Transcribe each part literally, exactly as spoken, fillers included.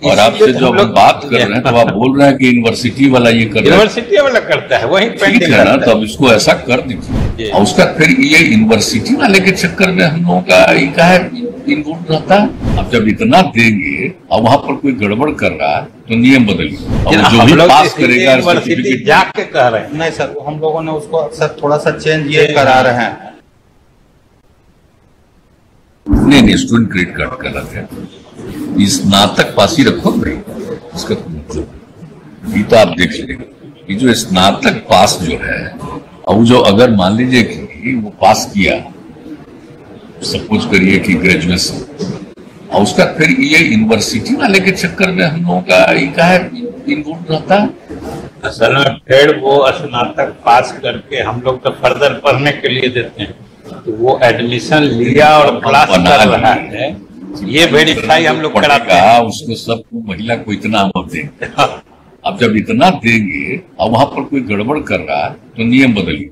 और आपसे जो हम बात कर रहे हैं तो आप बोल रहे हैं कि यूनिवर्सिटी वाला ये कर रहा है, यूनिवर्सिटी वाला करता है, वही ठीक है ना, तो अब इसको ऐसा कर दीजिए। और उसका फिर ये यूनिवर्सिटी वाले के चक्कर में हम लोगों का ये का है इन्वॉल्व रहता है। अब जब इतना देंगे और वहाँ पर कोई गड़बड़ कर रहा है तो नियम बदलिए, और जो भी पास करेगा सर्टिफिकेट जाके कह रहे हैं। नहीं सर, हम लोगों ने उसको सर थोड़ा सा चेंज ये करा रहे हैं। नहीं नहीं, स्टूडेंट क्रेडिट कार्ड का अलग है, स्नातक पास ही रखो भाई, इसका मतलब ये तो आप देख लीजिए। ये जो स्नातक पास जो है, अब जो अगर मान लीजिए कि वो पास किया, सपोज करिए कि ग्रेजुएशन, और उसका फिर ये यूनिवर्सिटी वाले के चक्कर में हम लोगों का ये का है इन्वॉल्व रहता है। असल में फिर वो स्नातक पास करके हम लोग तो फर्दर पढ़ने के लिए देते हैं, तो वो एडमिशन लिया और क्लास कर रहा है, ये वेरीफाई हम लोग कराते हैं। उसको सबको महिला को इतना हम देंगे, अब जब इतना देंगे और वहां पर कोई गड़बड़ कर रहा है तो नियम बदलिए,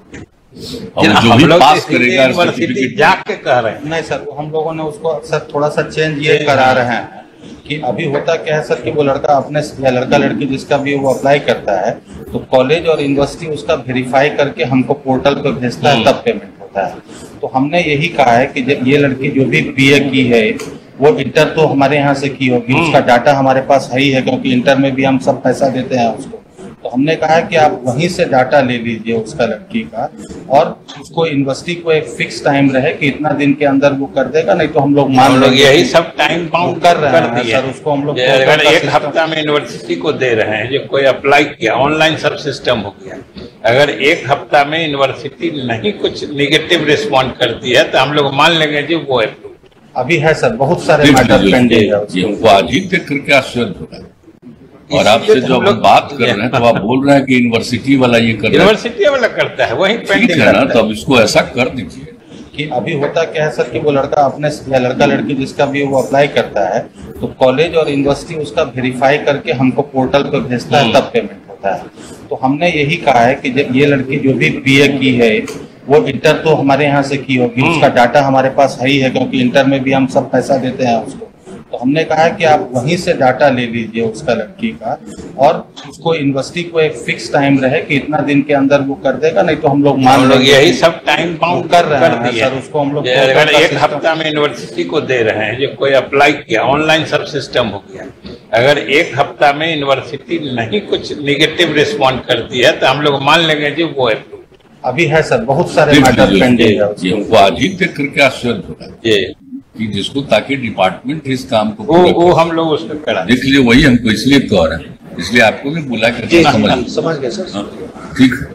और जो भी पास करेगा सर्टिफिकेट जाके कह रहे हैं। नहीं सर, हम लोगों ने उसको सर थोड़ा सा चेंज ये करा रहे हैं कि अभी होता क्या है सर कि वो लड़का अपने या लड़का लड़की जिसका भी वो अप्लाई करता है तो कॉलेज और यूनिवर्सिटी उसका वेरीफाई करके हमको पोर्टल पे भेजता है, तब पेमेंट होता है। तो हमने यही कहा है कि जब ये लड़की जो भी बीए की है वो इंटर तो हमारे यहाँ से की होगी, उसका डाटा हमारे पास है ही है, क्योंकि इंटर में भी हम सब पैसा देते हैं उसको। तो हमने कहा है कि आप वहीं से डाटा ले लीजिए उसका लड़की का, और उसको यूनिवर्सिटी को एक फिक्स टाइम रहे कि इतना दिन के अंदर वो कर देगा, नहीं तो हम लोग मान लोग यही सब टाइम बाउंड कर रहे हैं सर। उसको हम लोग अगर एक हफ्ता में यूनिवर्सिटी को दे रहे हैं, जो कोई अप्लाई किया ऑनलाइन सब सिस्टम हो गया, अगर एक हफ्ता में यूनिवर्सिटी नहीं कुछ निगेटिव रिस्पॉन्ड करती है तो हम लोग मान लेंगे जी वो है। अभी है सर, बहुत सारे मैटर पेंडिंग है, वो आज ही देख करके आश्चर्य होगा। और आपसे जो हम बात कर रहे हैं तो आप बोल रहे हैं कि यूनिवर्सिटी वाला ये कर रहा है, यूनिवर्सिटी वाला करता है, वही ठीक है ना, तो अब इसको ऐसा कर दीजिए कि अभी होता क्या है सर कि वो लड़का अपने या लड़का लड़की जिसका भी वो अप्लाई करता है तो कॉलेज और यूनिवर्सिटी उसका वेरीफाई करके हमको पोर्टल पे भेजता है, तब पेमेंट होता है। तो हमने यही कहा है कि जब ये लड़की जो भी बीए की है वो इंटर तो हमारे यहाँ से की होगी, उसका डाटा हमारे पास है ही है, क्योंकि इंटर में भी हम सब पैसा देते हैं उसको। तो हमने कहा है कि आप वहीं से डाटा ले लीजिए उसका लड़की का, और उसको यूनिवर्सिटी को एक फिक्स टाइम रहे कि इतना दिन के अंदर वो कर देगा, नहीं तो हम लोग मान लोग यही सब टाइम बाउंड कर रहे हैं सर। उसको हम लोग अगर एक हफ्ता में यूनिवर्सिटी को दे रहे हैं, जो कोई अप्लाई किया ऑनलाइन सब सिस्टम हो गया, अगर एक हफ्ता में यूनिवर्सिटी नहीं कुछ निगेटिव रिस्पॉन्ड करती है तो हम लोग मान लेंगे जी वो है। अभी है सर, बहुत सारे मैटर पेंडिंग है, हमको आज ही देख करके आश्चर्य होगा कि जिसको ताकि डिपार्टमेंट इस काम को वो, वो हम लोग उसको करा देख लिए, वही हमको इसलिए कह रहे हैं, इसलिए आपको भी बुला कर समझ समझ गए सर, ठीक है।